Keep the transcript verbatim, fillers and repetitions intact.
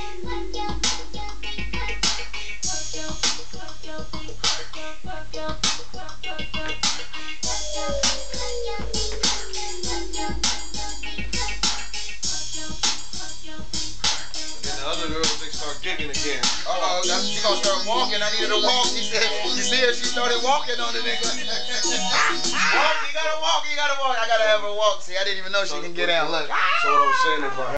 The other girls, they start gigging again. Uh-oh, that's, she gonna start walking. I needed her to walk. She said, you see her, she started walking on the nigga. Walk, you gotta walk, you gotta walk. I gotta have her walk. See, I didn't even know she can get out. Look. So what I'm saying is,